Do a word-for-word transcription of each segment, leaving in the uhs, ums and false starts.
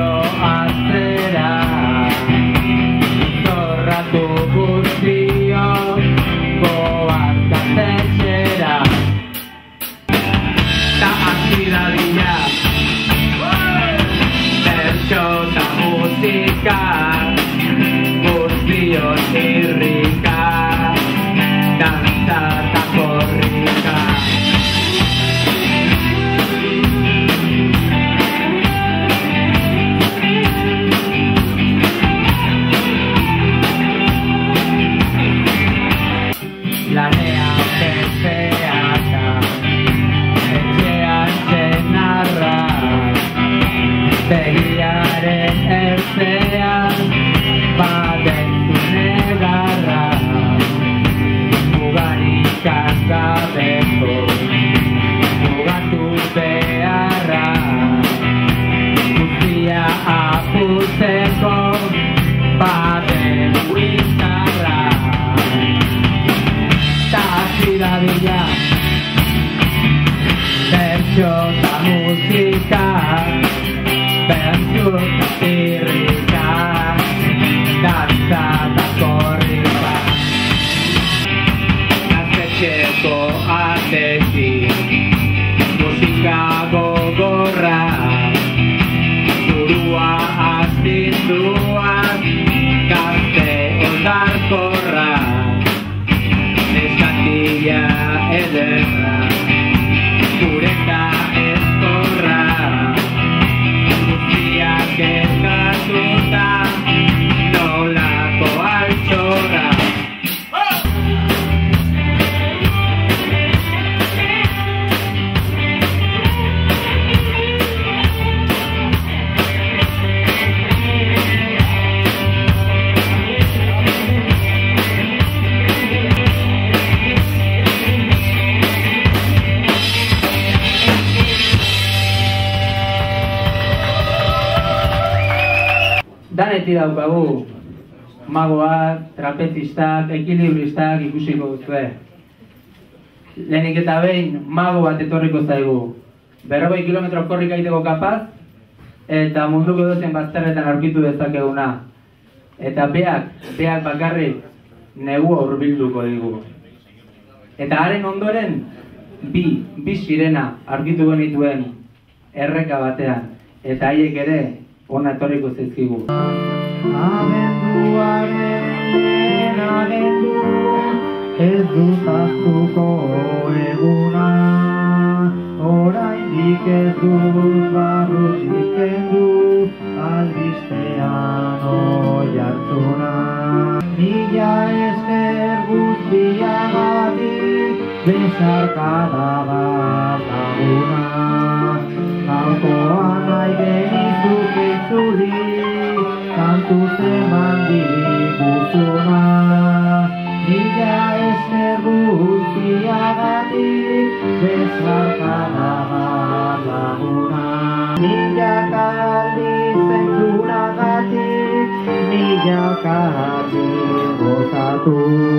joaztera, zorratu guztiok goaz gaztetxera. Ta hasi dadila bertso ta musika, guztion irrika, dantza ta korrika. Lanean pepeata, etxean zenarra, begiaren ertzean badentu negarra, mugarik gabeko mugatu beharra, guztia apurtzeko baden bizarra. Ta hasi dadila bertso ta musika, bertso ta irrika, dantza ta korrika. Gaztetxeko atetik musika gogorra, burua astinduak, gazte oldarkorra, neskatila ederra, gureka ezkorra, guztiak eskatuta, nolako altxorra. Danetik daukagu magoak, trapezistak, ekilibristak ikusiko duzue. Lehenik eta behin mago bat etorriko zaigu. Berrogei kilometro korrika egiteko kapaz, eta munduko edozein bazterretan aurkitu dezakeguna. Eta beak, beak bakarrik negua hurbilduko digu. Eta haren ondoren, bi, bi sirena aurkitu genituen erreka batean. Eta haiek ere, ona etorriko zaizkigu. Abenduaren abendu, ez dut ahaztuko eguna, oraindik ez dut barrutik kendu, albistean oihartzuna. Mila esker guztiagatik, besarkada bat laguna. Gaurkoan nahi genizuk itzuli, kantuz eman diguzuna. Mila esker guztiagatik, besarkada bat laguna. Milaka aldiz entzunagatik, milaka aldiz gozatu.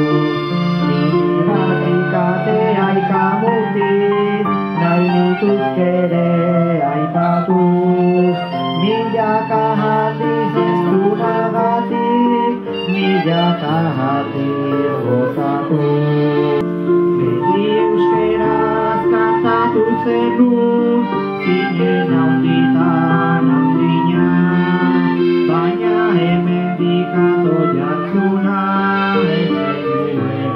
Niratik atea ikamutik, nahi nituzkere aipatu. Milaka aldiz entzunagatik, milaka aldiz gozatu. Beti euskeraz kantatu zenut, zinen handitan handina, baina hemendik ato jartzuna, ez zenuen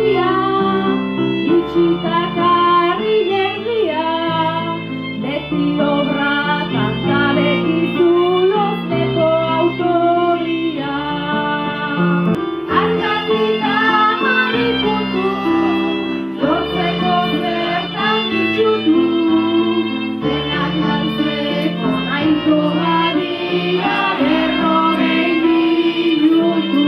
herria, itxitaka herria, beti obratan eta beti zulozteko autoria. Arkatik amari puntu, sortzeko zertan itxutu, denak lantzeko nahiko badira berrogei minutu.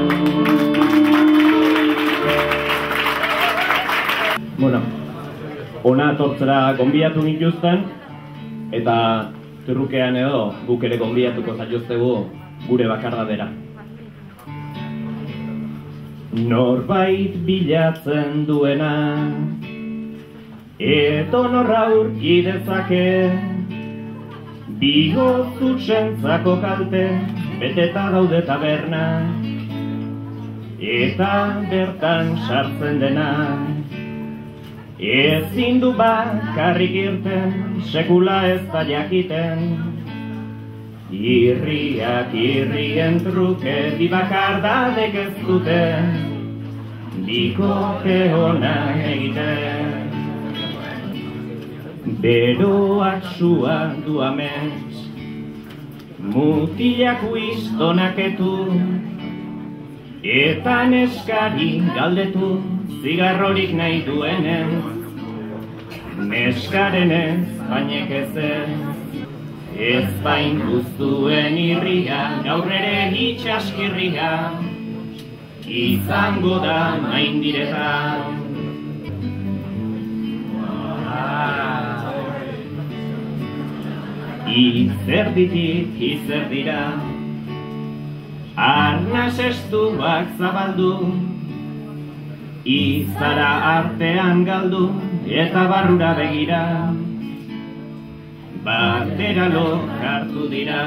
Bueno, ona etortzera gonbidatu nituzten, eta turrukean edo guk ere gonbidatuko zaituztegu gure bakardadera. Norbait bilatzen duena, edo norra aurki dezake, bigo zuzentzako kalte, beteta daude taberna, eta bertan sartzen dena. Ezin du bakarrik irten, sekula ez da jakiten, irriak irrien truke, bi bakardadek ez duten, bikote ona egiten. Beroak sua du amets, mutilak uistonaketu, eta neskari galdetu, zigarrorik nahi duenen, neskaren ez, bainek ez ez, ez bain guztuen irria, gaur ere itxaskirria, izango da maindiretan. Izerditik izerdira, arnas estuak zabaldu, izara artean galdu eta barrura begira, batera lokartu dira.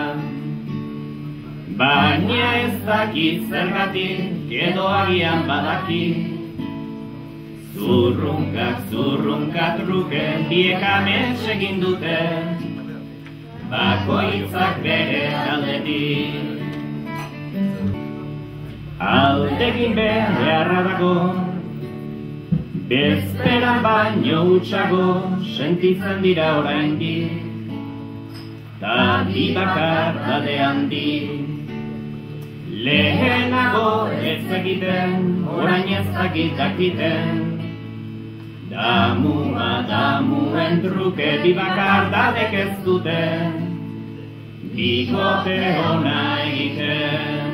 Baina ez daki zergatik edo agian badaki, zurrunkak zurrunkak truke biek amets egin dute, bakoitzak bere aldetik. Aldegin beharra dago, bezperan baino utxago sentitzen dira oraindik, ta bi bakardade handi. Lehenago ez egiten, orain ez dakiten, damua damuen truke bi bakardadek ez duten, bikote ona egiten.